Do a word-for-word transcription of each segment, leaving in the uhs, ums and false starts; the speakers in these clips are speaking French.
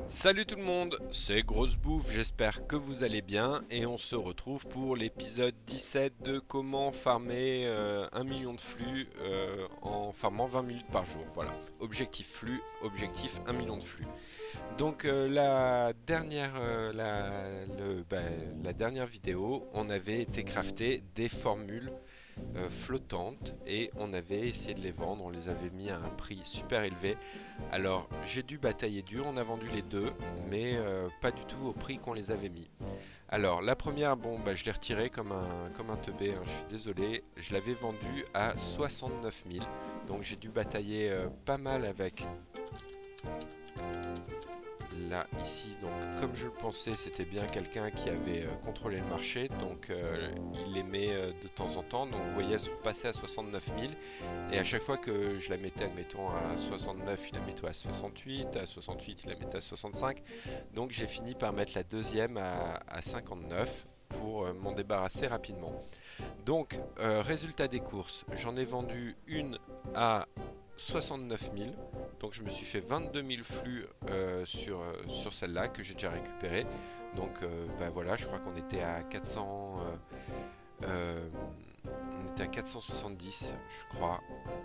Salut tout le monde, c'est Grosse Bouffe, j'espère que vous allez bien et on se retrouve pour l'épisode dix-sept de comment farmer euh, un million de flux euh, en farmant vingt minutes par jour. Voilà, objectif flux, objectif un million de flux. Donc euh, la dernière euh, la, le- bah, la dernière vidéo, on avait été crafter des formules euh, flottantes et on avait essayé de les vendre, on les avait mis à un prix super élevé. Alors j'ai dû batailler dur, on a vendu les deux, mais euh, pas du tout au prix qu'on les avait mis. Alors la première, bon bah je l'ai retirée comme un, comme un teubé, hein, je suis désolé, je l'avais vendue à soixante-neuf mille, donc j'ai dû batailler euh, pas mal avec là ici. Donc comme je le pensais, c'était bien quelqu'un qui avait euh, contrôlé le marché, donc euh, il les met euh, de temps en temps. Donc vous voyez, elles sont repassées à soixante-neuf mille et à chaque fois que je la mettais, admettons à soixante-neuf, il la mettait à soixante-huit, à soixante-huit il la mettait à soixante-cinq. Donc j'ai fini par mettre la deuxième à, à cinquante-neuf pour euh, m'en débarrasser rapidement. Donc euh, résultat des courses, j'en ai vendu une à soixante-neuf mille. Donc je me suis fait vingt-deux mille flux euh, sur, euh, sur celle-là que j'ai déjà récupérée. Donc euh, ben voilà, je crois qu'on était à quatre cents, euh, euh, on était à quatre cent soixante-dix, je crois.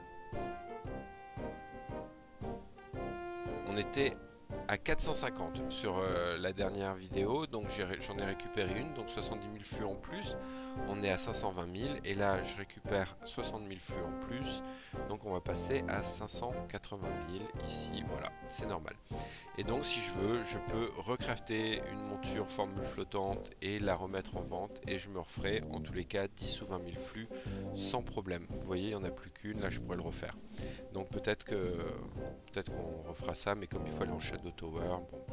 On était à quatre cent cinquante sur euh, la dernière vidéo, donc j'en ai, ai récupéré une, donc soixante-dix mille flux en plus. On est à cinq cent vingt mille et là je récupère soixante mille flux en plus, donc on va passer à cinq cent quatre-vingt mille ici. Voilà, c'est normal. Et donc si je veux, je peux recrafter une monture formule flottante et la remettre en vente et je me referai en tous les cas dix ou vingt mille flux sans problème. Vous voyez, il n'y en a plus qu'une, là je pourrais le refaire. Donc peut-être que peut-être qu'on refera ça, mais comme il faut aller en Shadow Tower, bon,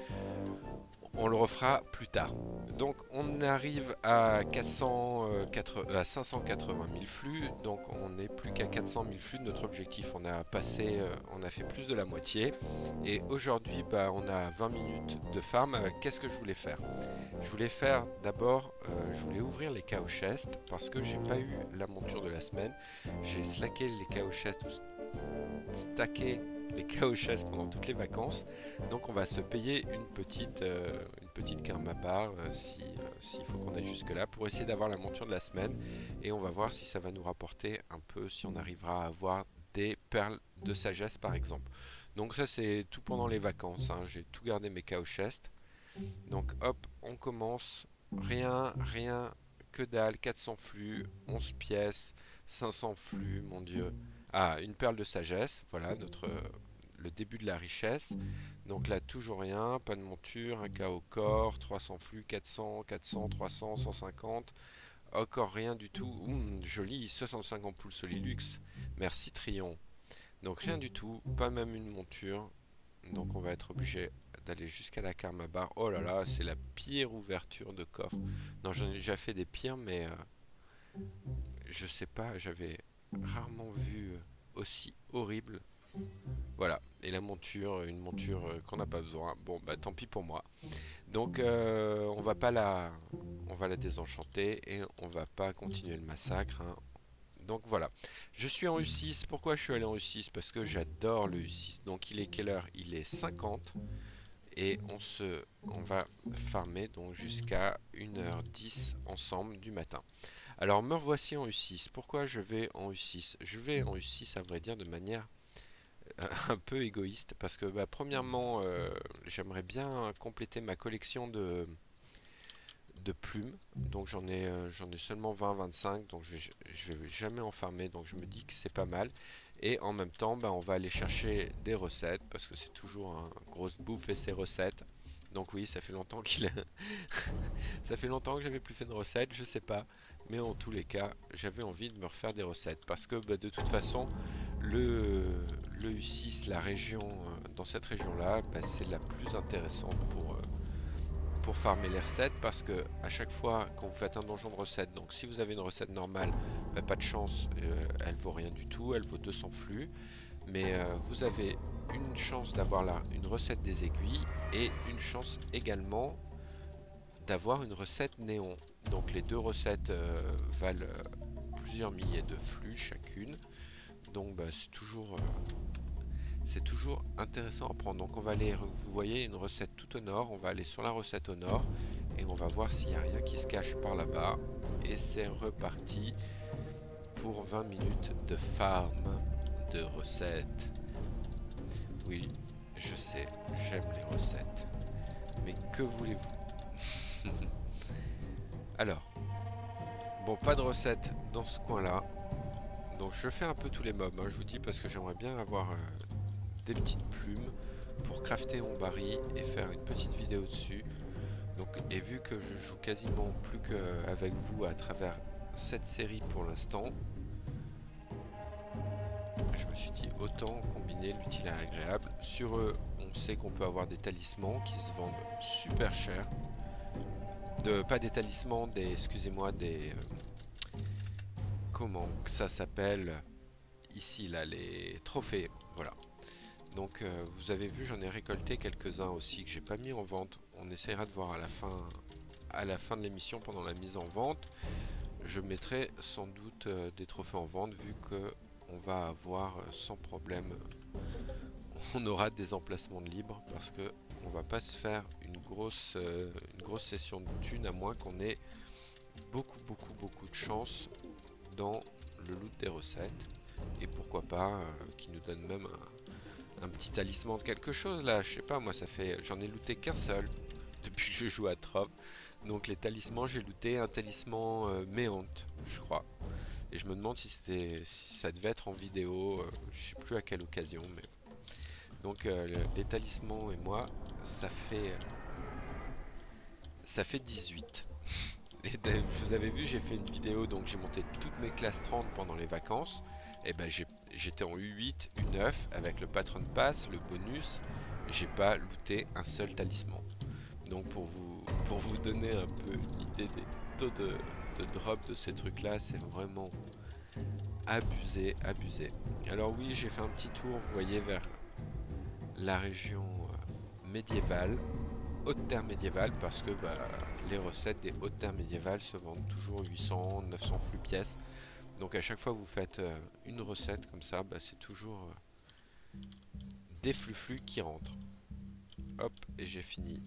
on le refera plus tard. Donc on arrive à, quatre cents, euh, à cinq cent quatre-vingt mille flux, donc on n'est plus qu'à quatre cent mille flux de notre objectif. On a passé, euh, on a fait plus de la moitié. Et aujourd'hui, bah, on a vingt minutes de farm. Euh, Qu'est-ce que je voulais faire? Je voulais faire d'abord, euh, je voulais ouvrir les chaos chests parce que j'ai pas eu la monture de la semaine. J'ai slacké les chaos chests ou stacké les chaos chests pendant toutes les vacances. Donc on va se payer une petite, euh, une petite karma bar euh, si, euh, s'il faut qu'on aille jusque là pour essayer d'avoir la monture de la semaine. Et on va voir si ça va nous rapporter un peu, si on arrivera à avoir des perles de sagesse par exemple. Donc ça c'est tout pendant les vacances, hein. J'ai tout gardé mes chaos chests. Donc hop, on commence. Rien, rien, que dalle, quatre cents flux, onze pièces, cinq cents flux, mon dieu. Ah, une perle de sagesse, voilà notre euh, le début de la richesse. Donc là, toujours rien, pas de monture, un K O corps, trois cents flux, quatre cents, quatre cents, trois cents, cent cinquante. Encore rien du tout. Ouh, joli, soixante-cinq ampoules Solilux. Merci Trion. Donc rien du tout, pas même une monture. Donc on va être obligé d'aller jusqu'à la Karma Bar. Oh là là, c'est la pire ouverture de coffre. Non, j'en ai déjà fait des pires, mais euh, je sais pas, j'avais rarement vu euh, aussi horrible. Voilà, et la monture, une monture euh, qu'on n'a pas besoin. Bon, bah tant pis pour moi. Donc euh, on va pas la, on va la désenchanter et on va pas continuer le massacre, hein. Donc voilà, je suis en U six. Pourquoi je suis allé en U six? Parce que j'adore le U six. Donc il est quelle heure? Il est cinquante. Et on, se, on va farmer donc jusqu'à une heure dix ensemble du matin. Alors me revoici en U six. Pourquoi je vais en U six? Je vais en U six à vrai dire de manière euh, un peu égoïste. Parce que bah, premièrement, euh, j'aimerais bien compléter ma collection de, de plumes. Donc j'en ai, euh, j'en ai seulement vingt vingt-cinq. Donc je, je vais jamais en farmer. Donc je me dis que c'est pas mal. Et en même temps, bah, on va aller chercher des recettes. Parce que c'est toujours un grosse bouffe et ses recettes. Donc oui, ça fait longtemps qu'il a... ça fait longtemps que j'avais plus fait de recettes, je sais pas. Mais en tous les cas, j'avais envie de me refaire des recettes. Parce que bah, de toute façon, le, le U six, la région, euh, dans cette région-là, bah, c'est la plus intéressante pour, euh, pour farmer les recettes. Parce que à chaque fois quand vous faites un donjon de recettes, donc si vous avez une recette normale, bah, pas de chance, euh, elle vaut rien du tout, elle vaut deux cents flux. Mais euh, vous avez une chance d'avoir là une recette des aiguilles et une chance également d'avoir une recette néon. Donc les deux recettes euh, valent euh, plusieurs milliers de flux chacune. Donc bah, c'est toujours, euh, c'est toujours intéressant à prendre. Donc on va aller, vous voyez une recette tout au nord, on va aller sur la recette au nord et on va voir s'il n'y a rien qui se cache par là-bas. Et c'est reparti pour vingt minutes de farm de recettes. Oui, je sais, j'aime les recettes. Mais que voulez-vous? Alors, bon, pas de recette dans ce coin-là. Donc je fais un peu tous les mobs, hein, je vous dis, parce que j'aimerais bien avoir euh, des petites plumes pour crafter mon baril et faire une petite vidéo dessus. Donc, et vu que je joue quasiment plus qu'avec vous à travers cette série pour l'instant, je me suis dit autant combiner l'utile à l'agréable. Sur eux, on sait qu'on peut avoir des talismans qui se vendent super cher. De, pas des talismans, des, excusez-moi, des... Euh, comment que ça s'appelle ici, là, les trophées, voilà. Donc euh, vous avez vu, j'en ai récolté quelques-uns aussi que j'ai pas mis en vente. On essaiera de voir à la fin, à la fin de l'émission, pendant la mise en vente. Je mettrai sans doute euh, des trophées en vente vu que on va avoir euh, sans problème, on aura des emplacements de libre parce que on va pas se faire une grosse, euh, une grosse session de thunes à moins qu'on ait beaucoup beaucoup beaucoup de chance dans le loot des recettes et pourquoi pas euh, qui nous donne même un, un petit talisman de quelque chose là, je sais pas moi, ça fait, j'en ai looté qu'un seul depuis que je joue à Trove. Donc les talismans, j'ai looté un talisman euh, Méante, je crois. Et je me demande si c'était, si ça devait être en vidéo, euh, je sais plus à quelle occasion, mais donc euh, le, les talismans et moi, ça fait, ça fait dix-huit. Et vous avez vu, j'ai fait une vidéo, donc j'ai monté toutes mes classes trente pendant les vacances. Et ben j'étais en U huit, U neuf avec le patron pass, le bonus. J'ai pas looté un seul talisman. Donc pour vous, pour vous donner un peu une idée des taux de, de drop de ces trucs là, c'est vraiment abusé, abusé. Alors oui, j'ai fait un petit tour, vous voyez, vers la région médiévale, haute terre médiévale, parce que bah, les recettes des hautes terres médiévales se vendent toujours huit cents, neuf cents flux pièces. Donc à chaque fois que vous faites euh, une recette comme ça, bah, c'est toujours euh, des flux flux qui rentrent. Hop, et j'ai fini.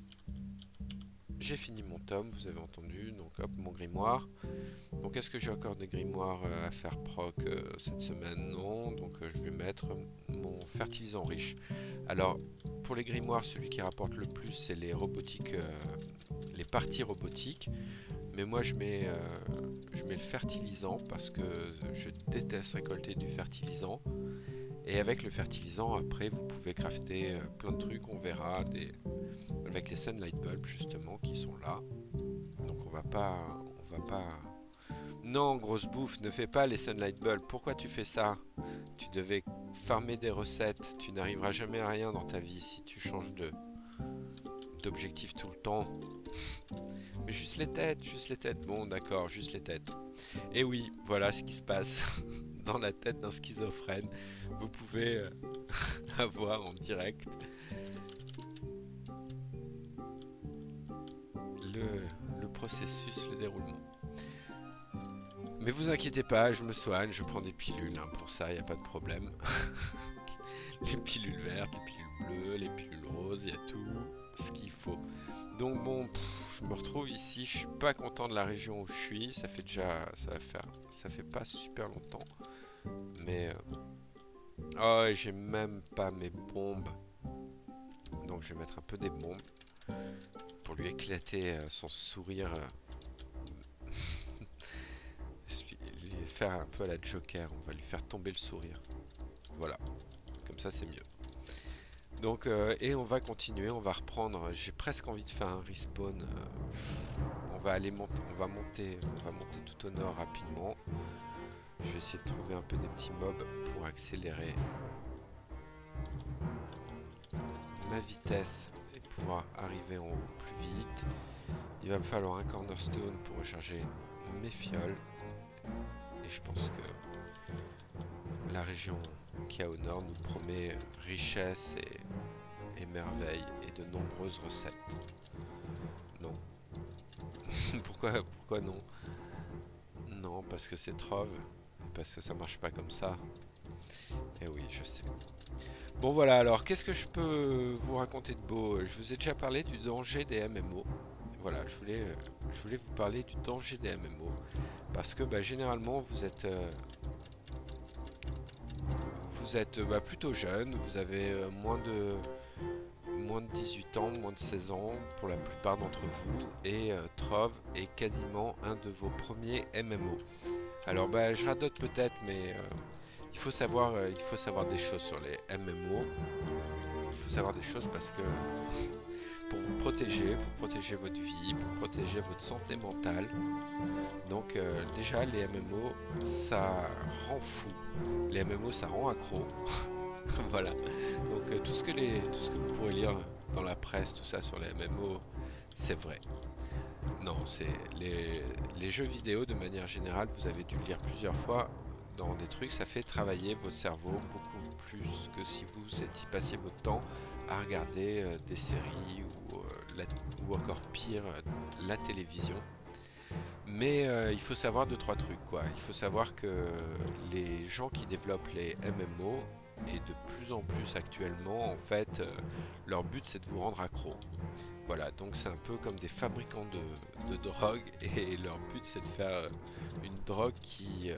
J'ai fini mon tome, vous avez entendu, donc hop, mon grimoire. Donc est-ce que j'ai encore des grimoires euh, à faire proc euh, cette semaine? Non, donc euh, je vais mettre mon fertilisant riche. Alors, pour les grimoires, celui qui rapporte le plus, c'est les robotiques, euh, les parties robotiques. Mais moi, je mets, euh, je mets le fertilisant parce que je déteste récolter du fertilisant. Et avec le fertilisant, après, vous pouvez crafter euh, plein de trucs, on verra, des... avec les Sunlight Bulbs justement qui sont là. Donc on va pas, on va pas. Non, grosse bouffe, ne fais pas les Sunlight Bulbs. Pourquoi tu fais ça? Tu devais farmer des recettes. Tu n'arriveras jamais à rien dans ta vie si tu changes de d'objectif tout le temps. Mais juste les têtes, juste les têtes. Bon, d'accord, juste les têtes. Et oui, voilà ce qui se passe dans la tête d'un schizophrène. Vous pouvez euh, avoir en direct le, le processus, le déroulement. Mais vous inquiétez pas, je me soigne, je prends des pilules hein, pour ça, il n'y a pas de problème. Les pilules vertes, les pilules bleues, les pilules roses, il y a tout ce qu'il faut. Donc bon, pff, je me retrouve ici, je suis pas content de la région où je suis, ça fait déjà, ça va faire, ça fait pas super longtemps. Mais, euh, oh, j'ai même pas mes bombes. Donc je vais mettre un peu des bombes pour lui éclater euh, son sourire. Euh, lui faire un peu à la Joker, on va lui faire tomber le sourire. Voilà, comme ça c'est mieux. Donc, euh, et on va continuer, on va reprendre. J'ai presque envie de faire un respawn. Euh, on va aller monter, on va monter, on va monter tout au nord rapidement. Je vais essayer de trouver un peu des petits mobs pour accélérer ma vitesse et pouvoir arriver en haut plus vite. Il va me falloir un cornerstone pour recharger mes fioles. Et je pense que la région qu'il y a au nord nous promet richesse et, et merveille et de nombreuses recettes. Non. pourquoi, pourquoi non? Non, parce que c'est Trove. Parce que ça marche pas comme ça. Et oui, je sais. Bon voilà, alors qu'est-ce que je peux vous raconter de beau? Je vous ai déjà parlé du danger des M M O. Voilà, je voulais, euh, je voulais vous parler du danger des M M O. Parce que bah, généralement, vous êtes, euh, vous êtes euh, bah, plutôt jeune, vous avez euh, moins de, moins de dix-huit ans, moins de seize ans pour la plupart d'entre vous. Et euh, Trove est quasiment un de vos premiers M M O. Alors bah, je radote peut-être, mais euh, il faut savoir, euh, il faut savoir des choses sur les M M O. Il faut savoir des choses parce que pour vous protéger, pour protéger votre vie, pour protéger votre santé mentale. Donc euh, déjà les M M O ça rend fou, les M M O ça rend accro. Voilà. Donc euh, tout ce que les tout ce que vous pourrez lire dans la presse, tout ça sur les M M O, c'est vrai. Non, c'est les, les jeux vidéo de manière générale, vous avez dû le lire plusieurs fois dans des trucs, ça fait travailler votre cerveau beaucoup plus que si vous étiez passiez votre temps à regarder euh, des séries ou, euh, la- ou encore pire, euh, la télévision. Mais euh, il faut savoir deux, trois trucs, quoi. Il faut savoir que les gens qui développent les M M O, et de plus en plus actuellement, en fait, euh, leur but c'est de vous rendre accro. Voilà, donc c'est un peu comme des fabricants de, de drogue, et leur but c'est de faire euh, une drogue qui, euh,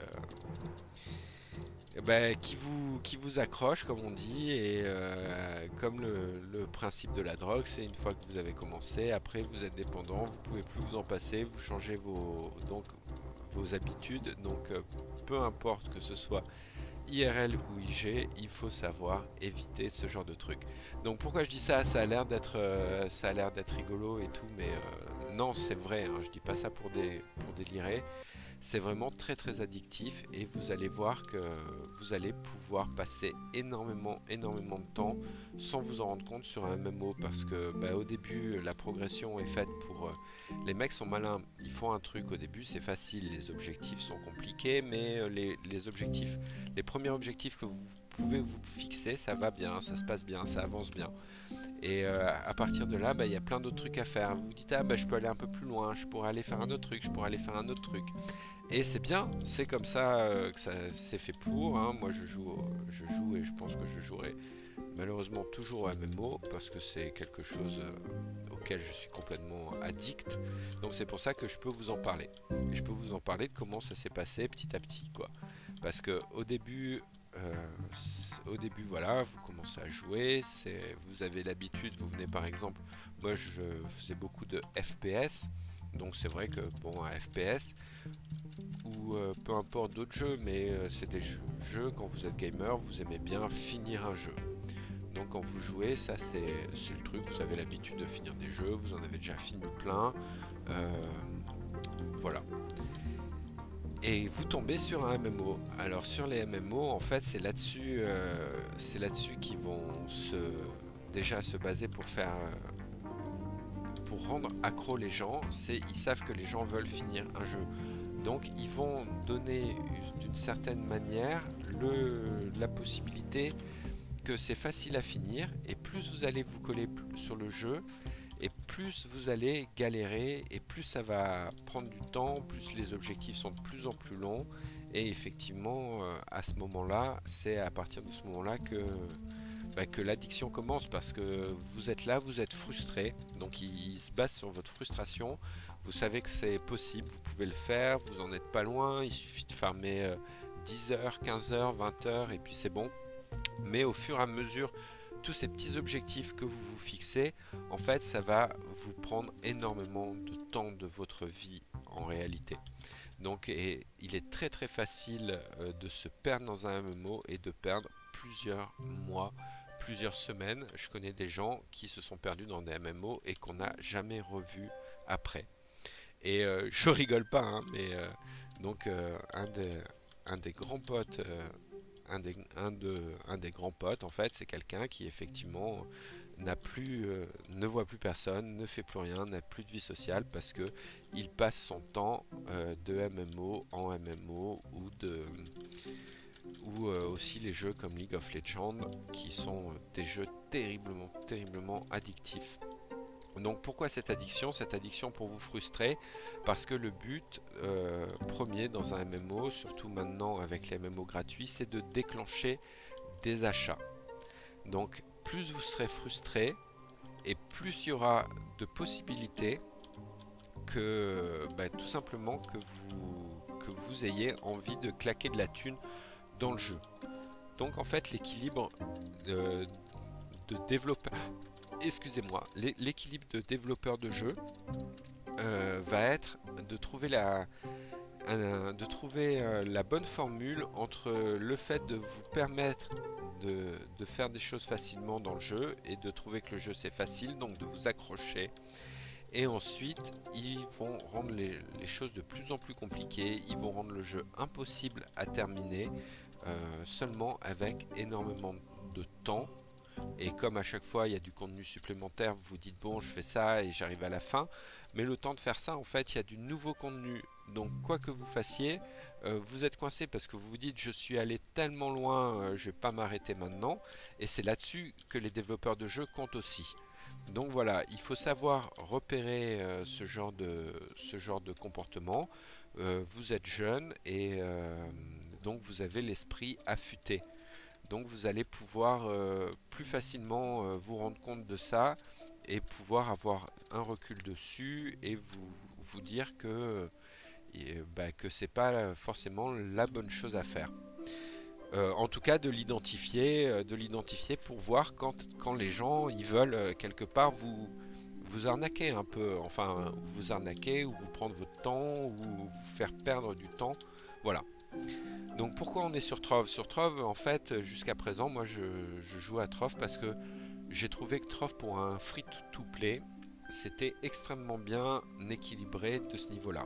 eh ben, qui, vous, qui vous accroche, comme on dit, et euh, comme le, le principe de la drogue, c'est une fois que vous avez commencé, après vous êtes dépendant, vous pouvez plus vous en passer, vous changez vos, donc, vos habitudes, donc euh, peu importe que ce soit I R L ou I G, il faut savoir éviter ce genre de truc. Donc pourquoi je dis ça? Ça a l'air d'être, euh, ça a l'air d'être rigolo et tout, mais euh, non, c'est vrai. Hein, je dis pas ça pour des, pour délirer. C'est vraiment très très addictif et vous allez voir que vous allez pouvoir passer énormément énormément de temps sans vous en rendre compte sur un M M O parce que bah, au début la progression est faite pour... euh, les mecs sont malins, ils font un truc au début, c'est facile, les objectifs sont compliqués mais euh, les, les objectifs, les premiers objectifs que vous pouvez vous fixer, ça va bien, ça se passe bien, ça avance bien. Et euh, à partir de là, bah, il y a plein d'autres trucs à faire. Vous vous dites, ah bah, je peux aller un peu plus loin, je pourrais aller faire un autre truc, je pourrais aller faire un autre truc. Et c'est bien, c'est comme ça euh, que ça c'est fait pour. Hein. Moi je joue, je joue et je pense que je jouerai malheureusement toujours au M M O parce que c'est quelque chose euh, auquel je suis complètement addict. Donc c'est pour ça que je peux vous en parler. Et je peux vous en parler de comment ça s'est passé petit à petit, quoi. Parce que au début, euh, au début voilà, vous commencez à jouer, c'est, vous avez l'habitude, vous venez par exemple, moi je faisais beaucoup de F P S. Donc c'est vrai que bon, un F P S, ou euh, peu importe d'autres jeux, mais euh, c'est des jeux, jeux, quand vous êtes gamer, vous aimez bien finir un jeu. Donc quand vous jouez, ça c'est le truc, vous avez l'habitude de finir des jeux, vous en avez déjà fini plein, euh, voilà. Et vous tombez sur un M M O. Alors sur les M M O, en fait, c'est là-dessus, euh, c'est là-dessus qu'ils vont se, déjà se baser pour faire, euh, pour rendre accro les gens. C'est, ils savent que les gens veulent finir un jeu. Donc ils vont donner d'une certaine manière le, la possibilité que c'est facile à finir et plus vous allez vous coller sur le jeu et plus vous allez galérer et plus ça va prendre du temps, plus les objectifs sont de plus en plus longs et effectivement euh, à ce moment-là, c'est à partir de ce moment-là que, bah, que l'addiction commence parce que vous êtes là, vous êtes frustré, donc il, il se base sur votre frustration. Vous savez que c'est possible, vous pouvez le faire, vous en êtes pas loin, il suffit de farmer euh, dix heures, quinze heures, vingt heures et puis c'est bon. Mais au fur et à mesure, tous ces petits objectifs que vous vous fixez, en fait, ça va vous prendre énormément de temps de votre vie en réalité. Donc et, il est très très facile euh, de se perdre dans un M M O et de perdre plusieurs mois, plusieurs semaines. Je connais des gens qui se sont perdus dans des M M O et qu'on n'a jamais revu après. Et euh, je rigole pas, hein, mais euh, donc euh, un, des, un des grands potes, euh, un, des, un, de, un des grands potes, en fait, c'est quelqu'un qui effectivement n'a plus, euh, ne voit plus personne, ne fait plus rien, n'a plus de vie sociale parce que il passe son temps euh, de M M O en M M O ou de ou euh, aussi les jeux comme League of Legends qui sont des jeux terriblement terriblement addictifs. Donc pourquoi cette addiction? Cette addiction pour vous frustrer parce que le but euh, premier dans un M M O, surtout maintenant avec les M M O gratuits, c'est de déclencher des achats. Donc plus vous serez frustré et plus il y aura de possibilités que bah, tout simplement que vous, que vous ayez envie de claquer de la thune dans le jeu. Donc en fait l'équilibre de, de développeur, excusez-moi, l'équilibre de développeur de jeu euh, va être de trouver la un, de trouver euh, la bonne formule entre le fait de vous permettre de, de faire des choses facilement dans le jeu et de trouver que le jeu c'est facile, donc de vous accrocher. Et ensuite, ils vont rendre les, les choses de plus en plus compliquées, ils vont rendre le jeu impossible à terminer, euh, seulement avec énormément de temps. Et comme à chaque fois il y a du contenu supplémentaire, vous vous dites bon je fais ça et j'arrive à la fin. Mais le temps de faire ça, en fait, il y a du nouveau contenu. Donc quoi que vous fassiez, euh, vous êtes coincé parce que vous vous dites je suis allé tellement loin, euh, je vais pas m'arrêter maintenant. Et c'est là-dessus que les développeurs de jeux comptent aussi. Donc voilà, il faut savoir repérer euh, ce genre de, ce genre de comportement. Euh, vous êtes jeune et euh, donc vous avez l'esprit affûté. Donc vous allez pouvoir euh, plus facilement euh, vous rendre compte de ça et pouvoir avoir un recul dessus et vous, vous dire que, euh, bah, que c'est pas forcément la bonne chose à faire. Euh, en tout cas de l'identifier, euh, de l'identifier pour voir quand, quand les gens ils veulent euh, quelque part vous, vous arnaquer un peu, enfin vous arnaquer ou vous prendre votre temps ou vous faire perdre du temps. Voilà. Donc pourquoi on est sur Trove? Sur Trove, en fait, jusqu'à présent, moi je, je joue à Trove parce que j'ai trouvé que Trove pour un free-to-play, c'était extrêmement bien équilibré de ce niveau-là.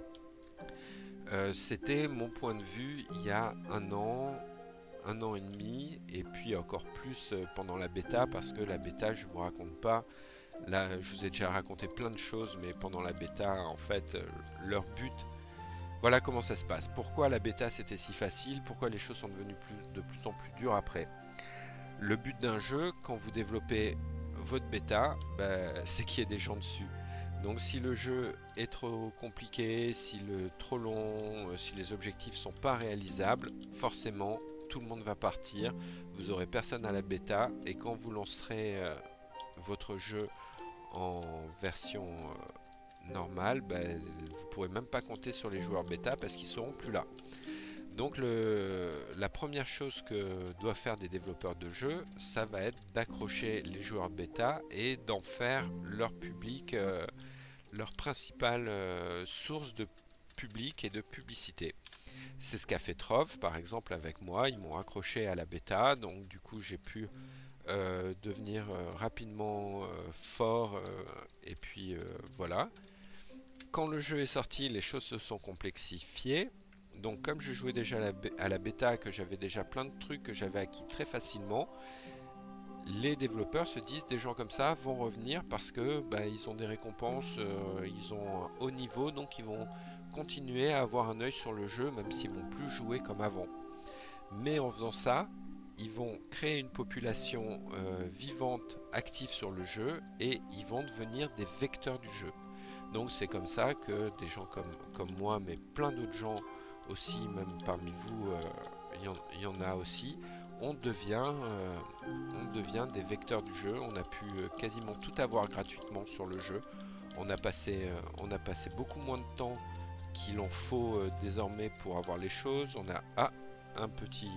Euh, c'était mon point de vue il y a un an, un an et demi, et puis encore plus pendant la bêta, parce que la bêta, je vous raconte pas. Là, je vous ai déjà raconté plein de choses, mais pendant la bêta, en fait, leur but... Voilà comment ça se passe. Pourquoi la bêta c'était si facile? Pourquoi les choses sont devenues plus, de plus en plus dures après? Le but d'un jeu, quand vous développez votre bêta, bah, c'est qu'il y ait des gens dessus. Donc si le jeu est trop compliqué, si le trop long, si les objectifs sont pas réalisables, forcément tout le monde va partir. Vous aurez personne à la bêta et quand vous lancerez euh, votre jeu en version euh, normale, bah, vous pourrez même pas compter sur les joueurs bêta parce qu'ils seront plus là. Donc le, la première chose que doivent faire des développeurs de jeux, ça va être d'accrocher les joueurs bêta et d'en faire leur public, euh, leur principale euh, source de public et de publicité. C'est ce qu'a fait Trove par exemple avec moi, ils m'ont accroché à la bêta, donc du coup j'ai pu euh, devenir euh, rapidement euh, fort euh, et puis euh, voilà. Quand le jeu est sorti, les choses se sont complexifiées. Donc comme je jouais déjà à la, à la bêta, que j'avais déjà plein de trucs que j'avais acquis très facilement, les développeurs se disent des gens comme ça vont revenir parce que bah, ils ont des récompenses, euh, ils ont un haut niveau, donc ils vont continuer à avoir un œil sur le jeu même s'ils vont plus jouer comme avant. Mais en faisant ça, ils vont créer une population euh, vivante, active sur le jeu et ils vont devenir des vecteurs du jeu. Donc c'est comme ça que des gens comme, comme moi, mais plein d'autres gens aussi, même parmi vous, il euh, y, y en a aussi, on devient, euh, on devient des vecteurs du jeu. On a pu euh, quasiment tout avoir gratuitement sur le jeu. On a passé, euh, on a passé beaucoup moins de temps qu'il en faut euh, désormais pour avoir les choses. On a ah, un petit,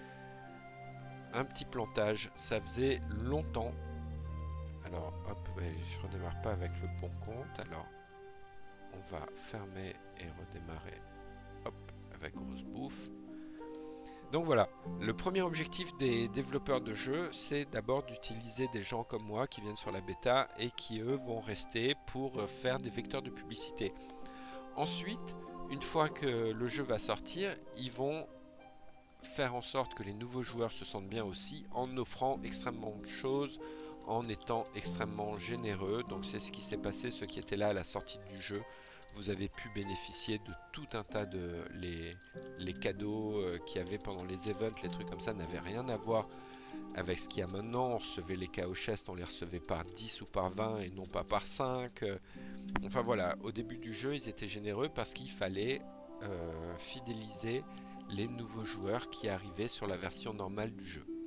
un petit plantage. Ça faisait longtemps. Alors hop, je redémarre pas avec le bon compte. Alors on va fermer et redémarrer hop, avec grosse bouffe. Donc voilà, le premier objectif des développeurs de jeux, c'est d'abord d'utiliser des gens comme moi qui viennent sur la bêta et qui eux vont rester pour faire des vecteurs de publicité. Ensuite, une fois que le jeu va sortir, ils vont faire en sorte que les nouveaux joueurs se sentent bien aussi en offrant extrêmement de choses, en étant extrêmement généreux. Donc c'est ce qui s'est passé, ceux qui étaient là à la sortie du jeu. Vous avez pu bénéficier de tout un tas de... Les, les cadeaux euh, qu'il y avait pendant les events, les trucs comme ça n'avaient rien à voir avec ce qu'il y a maintenant. On recevait les K O chests, on les recevait par dix ou par vingt et non pas par cinq. Enfin voilà, au début du jeu, ils étaient généreux parce qu'il fallait euh, fidéliser les nouveaux joueurs qui arrivaient sur la version normale du jeu.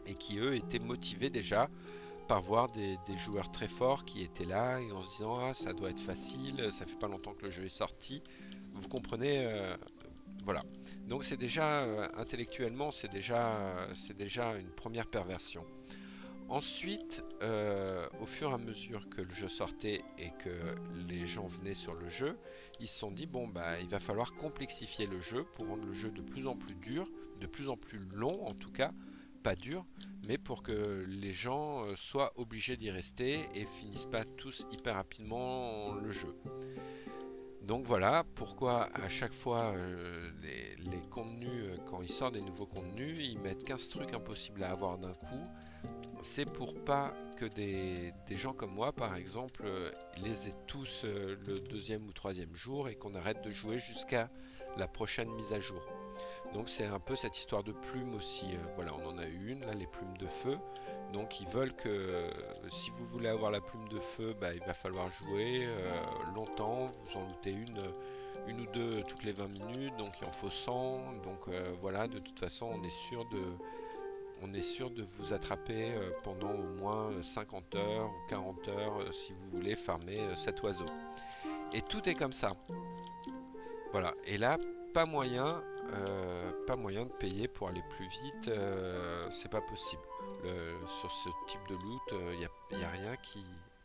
et qui eux étaient motivés déjà par voir des, des joueurs très forts qui étaient là et en se disant ah ça doit être facile, ça fait pas longtemps que le jeu est sorti. Vous comprenez, euh, voilà. Donc c'est déjà euh, intellectuellement c'est déjà euh, c'est déjà une première perversion. Ensuite, euh, au fur et à mesure que le jeu sortait et que les gens venaient sur le jeu, ils se sont dit bon bah il va falloir complexifier le jeu pour rendre le jeu de plus en plus dur, de plus en plus long en tout cas, pas dur, mais pour que les gens euh, soient obligés d'y rester et finissent pas tous hyper rapidement le jeu. Donc voilà pourquoi à chaque fois euh, les, les contenus, euh, quand ils sortent des nouveaux contenus, ils mettent quinze trucs impossibles à avoir d'un coup. C'est pour pas que des, des gens comme moi par exemple euh, les aient tous euh, le deuxième ou troisième jour et qu'on arrête de jouer jusqu'à la prochaine mise à jour. Donc c'est un peu cette histoire de plumes aussi, euh, voilà on en a eu une là, les plumes de feu. Donc ils veulent que euh, si vous voulez avoir la plume de feu, bah, il va falloir jouer euh, longtemps, vous en lootez une, une ou deux toutes les vingt minutes, donc il en faut cent, donc euh, voilà, de toute façon on est sûr de, on est sûr de vous attraper euh, pendant au moins cinquante heures ou quarante heures euh, si vous voulez farmer euh, cet oiseau. Et tout est comme ça. Voilà, et là, pas moyen, euh, pas moyen de payer pour aller plus vite, euh, c'est pas possible. Le, sur ce type de loot, il euh, n'y a, y a rien qui,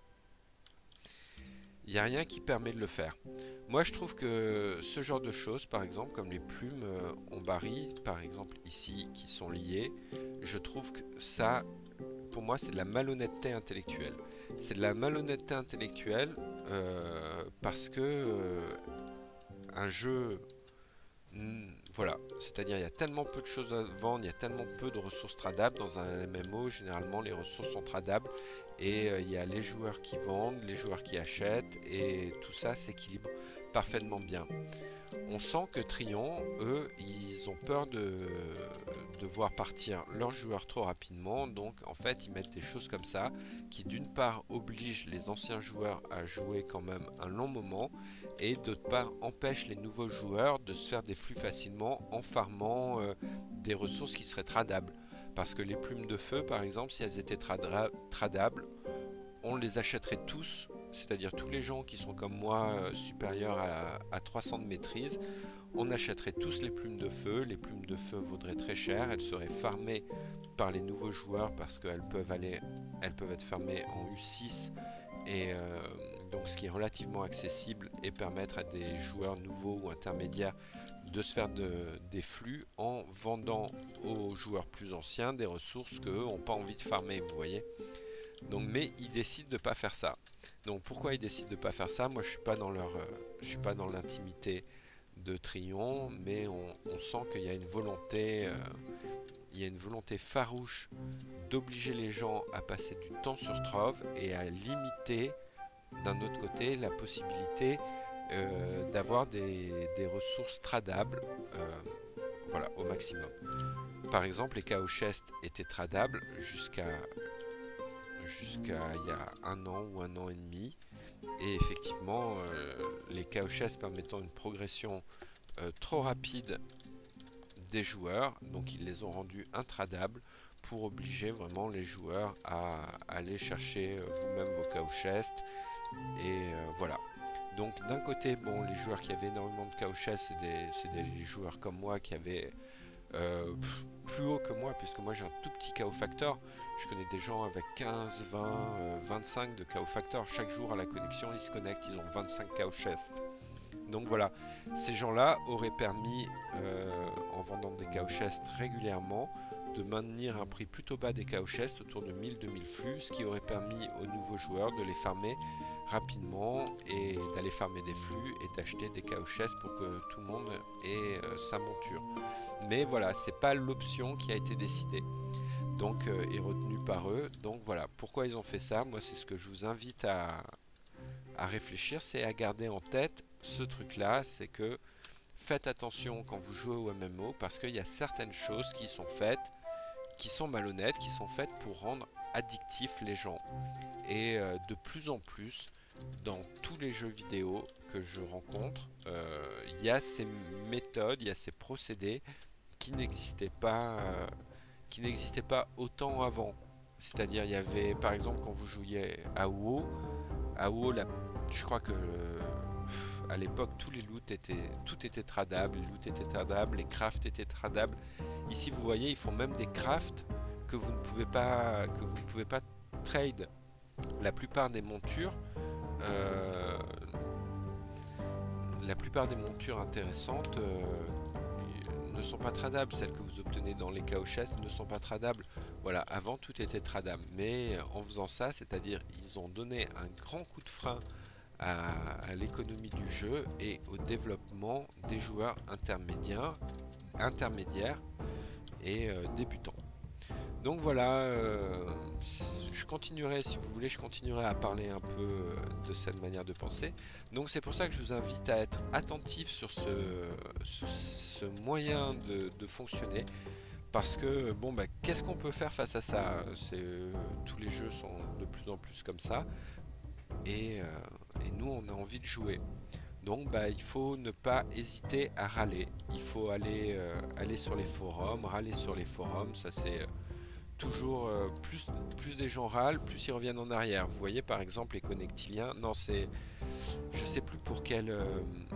il a rien qui permet de le faire. Moi, je trouve que ce genre de choses, par exemple, comme les plumes euh, en baril, par exemple ici, qui sont liées, je trouve que ça, pour moi, c'est de la malhonnêteté intellectuelle. C'est de la malhonnêteté intellectuelle euh, parce que euh, un jeu, mm, voilà, c'est-à-dire il y a tellement peu de choses à vendre, il y a tellement peu de ressources tradables. Dans un M M O, généralement les ressources sont tradables et euh, il y a les joueurs qui vendent, les joueurs qui achètent et tout ça s'équilibre parfaitement bien. On sent que Trion, eux, ils ont peur de, de voir partir leurs joueurs trop rapidement. Donc en fait, ils mettent des choses comme ça qui d'une part obligent les anciens joueurs à jouer quand même un long moment et d'autre part empêchent les nouveaux joueurs de se faire des flux facilement en farmant euh, des ressources qui seraient tradables. Parce que les plumes de feu, par exemple, si elles étaient trada tradables, on les achèterait tous, c'est-à-dire tous les gens qui sont comme moi euh, supérieurs à, à trois cents de maîtrise, on achèterait tous les plumes de feu. Les plumes de feu vaudraient très cher, elles seraient farmées par les nouveaux joueurs parce qu'elles peuvent aller, elles peuvent être farmées en U six et euh, donc ce qui est relativement accessible et permettre à des joueurs nouveaux ou intermédiaires de se faire de, des flux en vendant aux joueurs plus anciens des ressources qu'eux n'ont pas envie de farmer, vous voyez. Donc, mais ils décident de ne pas faire ça. Donc pourquoi ils décident de ne pas faire ça? Moi je suis pas dans leur, euh, je suis pas dans l'intimité de Trion, mais on, on sent qu'il y a une volonté, euh, il y a une volonté farouche d'obliger les gens à passer du temps sur Trove et à limiter d'un autre côté la possibilité euh, d'avoir des, des ressources tradables, euh, voilà, au maximum. Par exemple, les Chaos Chests étaient tradables jusqu'à jusqu'à il y a un an ou un an et demi. Et effectivement, euh, les Chaos Chests permettant une progression euh, trop rapide des joueurs, donc ils les ont rendus intradables pour obliger vraiment les joueurs à, à aller chercher euh, vous-même vos Chaos Chests. Et euh, voilà. Donc d'un côté, bon, les joueurs qui avaient énormément de Chaos Chests, c'est des, des joueurs comme moi qui avaient euh, pff, plus haut que moi, puisque moi j'ai un tout petit Chaos Factor. Je connais des gens avec quinze, vingt, euh, vingt-cinq de Chaos Factor. Chaque jour à la connexion, ils se connectent, ils ont vingt-cinq Chaos Chests. Donc voilà, ces gens-là auraient permis, euh, en vendant des Chaos Chests régulièrement, de maintenir un prix plutôt bas des Chaos Chests, autour de mille à deux mille flux, ce qui aurait permis aux nouveaux joueurs de les farmer rapidement et d'aller farmer des flux et d'acheter des Chaos Chests pour que tout le monde ait euh, sa monture. Mais voilà, c'est pas l'option qui a été décidée, donc euh, est retenue par eux. Donc voilà, pourquoi ils ont fait ça? Moi, c'est ce que je vous invite à, à réfléchir, c'est à garder en tête ce truc-là, c'est que faites attention quand vous jouez au M M O parce qu'il y a certaines choses qui sont faites, qui sont malhonnêtes, qui sont faites pour rendre addictifs les gens. Et euh, de plus en plus, dans tous les jeux vidéo que je rencontre, il euh, y a ces méthodes, il y a ces procédés qui n'existaient pas, euh, qui n'existait pas autant avant. C'est-à-dire, il y avait, par exemple, quand vous jouiez à WoW, à WoW, la- je crois que euh, à l'époque, tous les loots étaient, tout était tradable, les loots étaient tradables, les crafts étaient tradables. Ici, vous voyez, ils font même des crafts que vous ne pouvez pas, que vous ne pouvez pas trade. La plupart des montures, euh, la plupart des montures intéressantes euh, ne sont pas tradables. Celles que vous obtenez dans les chaos chests ne sont pas tradables. Voilà, avant tout était tradable. Mais en faisant ça, c'est-à-dire ils ont donné un grand coup de frein à, à l'économie du jeu et au développement des joueurs intermédiaires, intermédiaires et euh, débutants. Donc voilà, euh, je continuerai, si vous voulez, je continuerai à parler un peu euh, de cette manière de penser. Donc c'est pour ça que je vous invite à être attentif sur ce, sur ce moyen de, de fonctionner. Parce que, bon, bah, qu'est-ce qu'on peut faire face à ça? C'est, euh, tous les jeux sont de plus en plus comme ça. Et, euh, et nous, on a envie de jouer. Donc bah, il faut ne pas hésiter à râler. Il faut aller, euh, aller sur les forums, râler sur les forums. Ça c'est euh, toujours euh, plus, plus des gens râlent, plus ils reviennent en arrière. Vous voyez par exemple les connectiliens. Non, c'est, je sais plus pour quel, euh,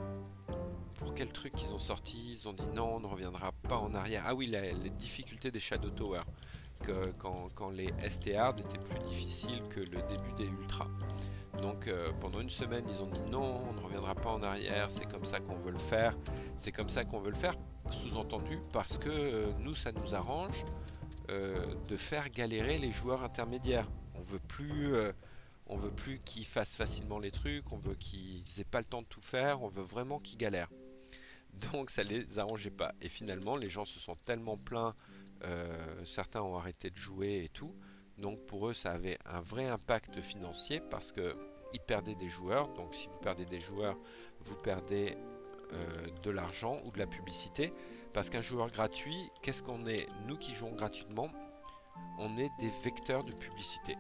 pour quel truc ils ont sorti. Ils ont dit non, on ne reviendra pas en arrière. Ah oui, la- les difficultés des Shadow Tower. Que quand, quand les S T hard étaient plus difficiles que le début des Ultra. Donc euh, pendant une semaine, ils ont dit non, on ne reviendra pas en arrière, c'est comme ça qu'on veut le faire, c'est comme ça qu'on veut le faire, sous-entendu parce que euh, nous, ça nous arrange euh, de faire galérer les joueurs intermédiaires. On veut plus, euh, on veut plus qu'ils fassent facilement les trucs, on veut qu'ils aient pas le temps de tout faire, on veut vraiment qu'ils galèrent. Donc ça les arrangeait pas. Et finalement, les gens se sont tellement plaints, euh, certains ont arrêté de jouer et tout. Donc pour eux, ça avait un vrai impact financier parce que ils perdaient des joueurs. Donc si vous perdez des joueurs, vous perdez euh, de l'argent ou de la publicité. Parce qu'un joueur gratuit, qu'est-ce qu'on est? Nous qui jouons gratuitement, on est des vecteurs de publicité.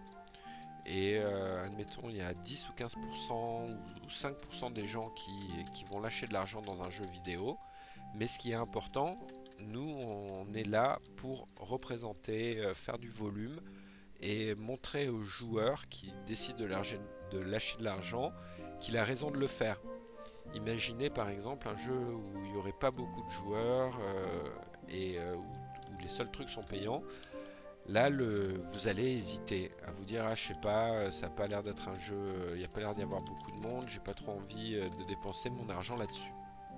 Et euh, admettons, il y a dix ou quinze pour cent ou cinq pour cent des gens qui, qui vont lâcher de l'argent dans un jeu vidéo. Mais ce qui est important, nous, on est là pour représenter, euh, faire du volume et montrer aux joueurs qui décident de lâcher de, lâcher de l'argent qu'il a raison de le faire. Imaginez par exemple un jeu où il n'y aurait pas beaucoup de joueurs euh, et euh, où, où les seuls trucs sont payants. Là, le, vous allez hésiter à vous dire, ah, je sais pas, ça n'a pas l'air d'être un jeu, il n'y a pas l'air d'y avoir beaucoup de monde, j'ai pas trop envie de dépenser mon argent là-dessus.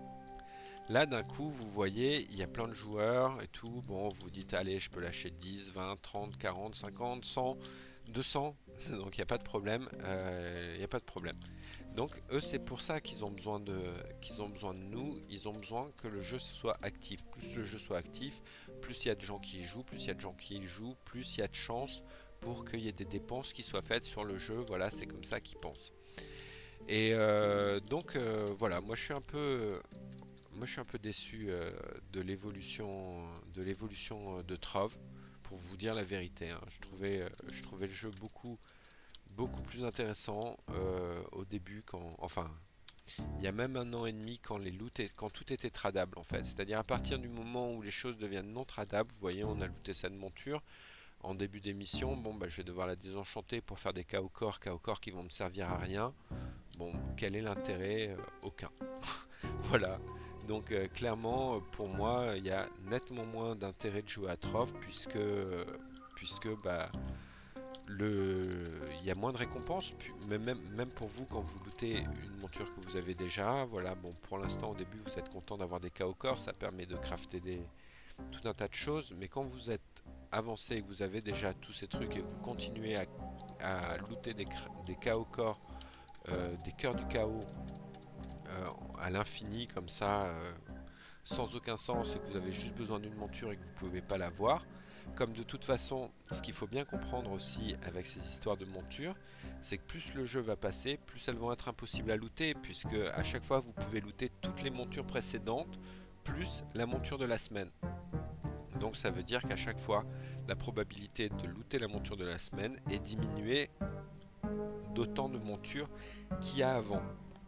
Là, d'un coup, vous voyez, il y a plein de joueurs et tout. Bon, vous dites, allez, je peux lâcher dix, vingt, trente, quarante, cinquante, cent, deux cents. Donc, il n'y a pas de problème. Euh, il n'y a pas de problème. Donc, eux, c'est pour ça qu'ils ont besoin de, qu'ils ont besoin de nous. Ils ont besoin que le jeu soit actif. Plus le jeu soit actif, plus il y a de gens qui y jouent, plus il y a de gens qui y jouent, plus il y a de chances pour qu'il y ait des dépenses qui soient faites sur le jeu. Voilà, c'est comme ça qu'ils pensent. Et euh, donc, euh, voilà, moi, je suis un peu... Moi je suis un peu déçu euh, de l'évolution de l'évolution de Trove, pour vous dire la vérité. Hein. Je trouvais, euh, je trouvais le jeu beaucoup, beaucoup plus intéressant euh, au début, quand, enfin, il y a même un an et demi quand les loots est- quand tout était tradable en fait. C'est-à-dire à partir du moment où les choses deviennent non tradables, vous voyez, on a looté cette monture en début d'émission. Bon, bah, je vais devoir la désenchanter pour faire des K O corps, K O corps qui vont me servir à rien. Bon, quel est l'intérêt? Euh, Aucun. Voilà. Donc euh, clairement, pour moi, il y a nettement moins d'intérêt de jouer à Trove puisque, euh, puisque bah, le, il y a moins de récompenses. Même, même, même pour vous, quand vous lootez une monture que vous avez déjà, voilà, bon, pour l'instant, au début, vous êtes content d'avoir des K O corps, ça permet de crafter des, tout un tas de choses. Mais quand vous êtes avancé et que vous avez déjà tous ces trucs et que vous continuez à, à looter des, des K O corps, euh, des cœurs du chaos euh, à l'infini comme ça, euh, sans aucun sens, et que vous avez juste besoin d'une monture et que vous ne pouvez pas l'avoir. Comme de toute façon, ce qu'il faut bien comprendre aussi avec ces histoires de montures, c'est que plus le jeu va passer, plus elles vont être impossibles à looter, puisque à chaque fois vous pouvez looter toutes les montures précédentes, plus la monture de la semaine. Donc ça veut dire qu'à chaque fois, la probabilité de looter la monture de la semaine est diminuée d'autant de montures qu'il y a avant.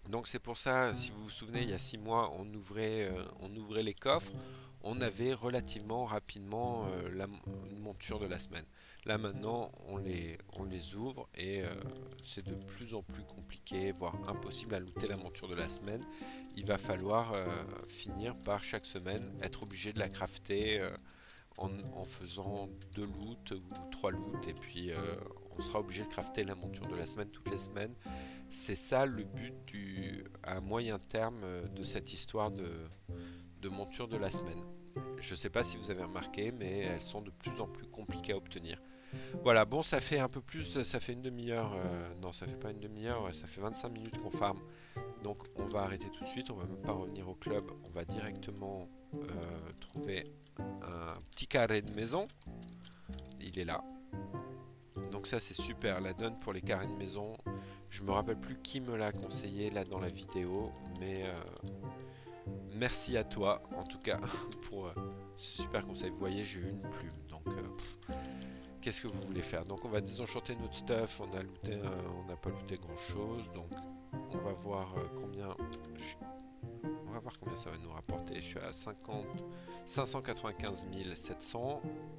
Donc c'est pour ça, si vous vous souvenez, il y a six mois, on ouvrait, euh, on ouvrait les coffres, on avait relativement rapidement euh, la, une monture de la semaine. Là maintenant, on les, on les ouvre et euh, c'est de plus en plus compliqué, voire impossible à looter la monture de la semaine. Il va falloir euh, finir par chaque semaine être obligé de la crafter euh, en, en faisant deux loots ou trois loots et puis euh, on sera obligé de crafter la monture de la semaine toutes les semaines. C'est ça le but du, à moyen terme euh, de cette histoire de, de monture de la semaine. Je ne sais pas si vous avez remarqué, mais elles sont de plus en plus compliquées à obtenir. Voilà, bon, ça fait un peu plus, ça fait une demi-heure, euh, non, ça fait pas une demi-heure, ouais, ça fait vingt-cinq minutes qu'on farm. Donc on va arrêter tout de suite, on va même pas revenir au club, on va directement euh, trouver un petit carré de maison. Il est là. Donc ça c'est super, la donne pour les carrés de maison. Je me rappelle plus qui me l'a conseillé là dans la vidéo, mais euh, merci à toi en tout cas pour euh, ce super conseil. Vous voyez, j'ai eu une plume, donc euh, qu'est-ce que vous voulez faire? Donc on va désenchanter notre stuff, on a looté, euh, on n'a pas looté grand chose, donc on va voir euh, combien, je, on va voir combien ça va nous rapporter. Je suis à cinquante, cinq cent quatre-vingt-quinze mille sept cents.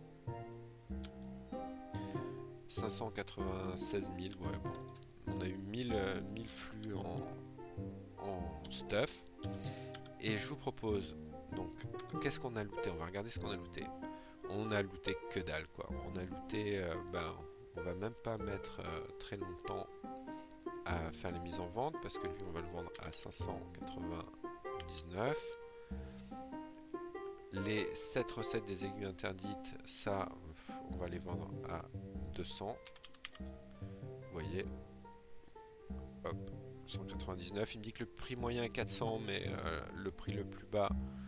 cinq cent quatre-vingt-seize mille, ouais, bon. On a eu mille, euh, mille flux en, en stuff. Et je vous propose, donc, qu'est-ce qu'on a looté? On va regarder ce qu'on a looté. On a looté que dalle, quoi. On a looté, euh, ben, on va même pas mettre euh, très longtemps à faire les mises en vente, parce que lui, on va le vendre à cinq cent quatre-vingt-dix-neuf. Les sept recettes des aiguilles interdites, ça, on va les vendre à deux cents. Vous voyez, hop, cent quatre-vingt-dix-neuf. Il me dit que le prix moyen est quatre cents, mais euh, le prix le plus bas,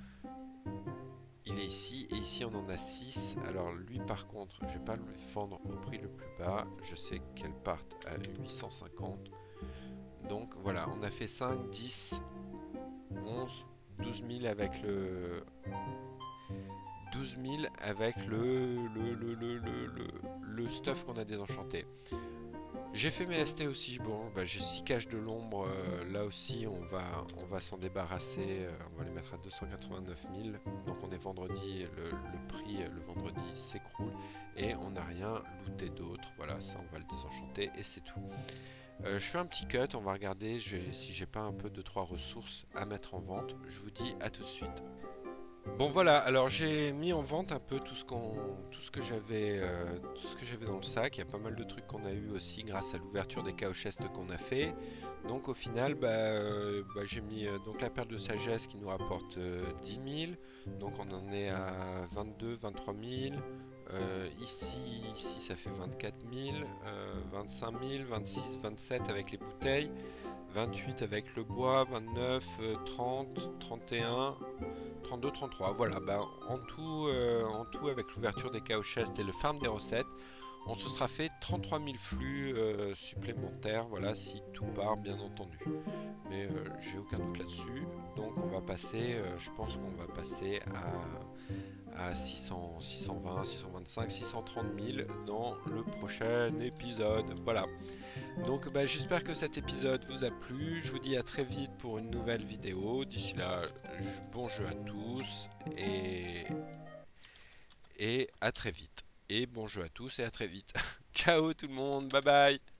il est ici. Et ici, on en a six. Alors lui, par contre, je vais pas le vendre au prix le plus bas. Je sais qu'elle part à huit cent cinquante. Donc voilà, on a fait cinq, dix, onze, douze mille avec le... douze mille avec le, le, le, le, le, le, le stuff qu'on a désenchanté. J'ai fait mes S T aussi, bon, bah, j'ai six caches de l'ombre, euh, là aussi on va, on va s'en débarrasser, euh, on va les mettre à deux cent quatre-vingt-neuf mille, donc on est vendredi, le, le prix le vendredi s'écroule et on n'a rien looté d'autre, voilà, ça on va le désenchanter et c'est tout. Euh, je fais un petit cut, on va regarder je, si j'ai pas un peu de trois ressources à mettre en vente, je vous dis à tout de suite. Bon voilà, alors j'ai mis en vente un peu tout ce qu'on, tout ce que j'avais, euh, tout ce que j'avais dans le sac. Il y a pas mal de trucs qu'on a eu aussi grâce à l'ouverture des caoutchoucs qu'on a fait. Donc au final, bah, euh, bah, j'ai mis euh, donc la perle de sagesse qui nous rapporte euh, dix mille. Donc on en est à vingt-deux, vingt-trois mille. Euh, ici, ici ça fait vingt-quatre mille, euh, vingt-cinq mille, vingt-six, vingt-sept avec les bouteilles. vingt-huit avec le bois, vingt-neuf, trente, trente et un, trente-deux, trente-trois. Voilà, bah, en, tout, euh, en tout avec l'ouverture des caoutchoucs et le farm des recettes, on se sera fait trente-trois mille flux euh, supplémentaires, voilà, si tout part bien entendu. Mais euh, j'ai aucun doute là-dessus. Donc on va passer, euh, je pense qu'on va passer à, à six cents, six cent vingt, six cent vingt-cinq, six cent trente mille dans le prochain épisode. Voilà. Donc bah, j'espère que cet épisode vous a plu. Je vous dis à très vite pour une nouvelle vidéo. D'ici là, bon jeu à tous et, et à très vite. Et bon jeu à tous et à très vite. Ciao tout le monde, bye bye.